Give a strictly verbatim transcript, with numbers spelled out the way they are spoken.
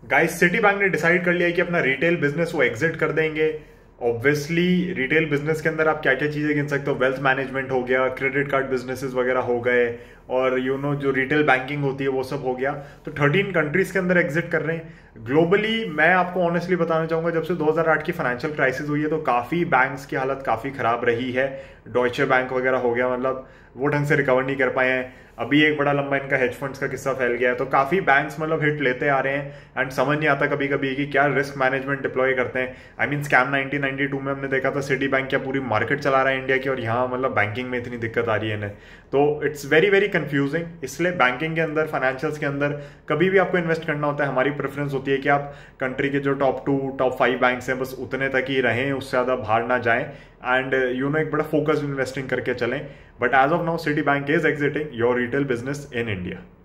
Guys Citibank ने decide कर लिया है कि अपना रिटेल बिजनेस वो एग्जिट कर देंगे। ऑब्वियसली रिटेल बिजनेस के अंदर आप क्या क्या चीजें गिन सकते हो, वेल्थ मैनेजमेंट हो गया, क्रेडिट कार्ड बिजनेसेस वगैरह हो गए, और यू you नो know, जो रिटेल बैंकिंग होती है वो सब हो गया। तो थर्टीन कंट्रीज के अंदर एग्जिट कर रहे हैं ग्लोबली। मैं आपको ऑनेस्टली बताना चाहूंगा, जब से दो हज़ार आठ की फाइनेंशियल क्राइसिस हुई है तो काफी बैंक्स की हालत काफी खराब रही है। डॉइचे बैंक वगैरह हो गया, मतलब वो ढंग से रिकवर नहीं कर पाए हैं। अभी एक बड़ा लंबा इनका हेज फंड्स का किस्सा फैल गया है। तो काफी बैंक्स मतलब हिट लेते आ रहे हैं एंड समझ नहीं आता कभी कभी कि क्या रिस्क मैनेजमेंट डिप्लॉय करते हैं। I mean scam nineteen ninety two में हमने देखा था सिटी बैंक क्या पूरी मार्केट चला रहा है इंडिया की, और यहाँ मतलब बैंकिंग में इतनी दिक्कत आ रही है इन्हें। तो इट्स वेरी वेरी कंफ्यूजिंग। इसलिए बैंकिंग के अंदर, फाइनेंशियल्स के अंदर कभी भी आपको इन्वेस्ट करना होता है, हमारी प्रेफरेंस होती है कि आप कंट्री के जो top two top five banks हैं बस उतने तक ही रहें, उससे ज़्यादा बाहर ना जाएं एंड यू नो एक बड़ा फोकस इन्वेस्टिंग करके चलें। But as of now Citibank is exiting your retail business in India.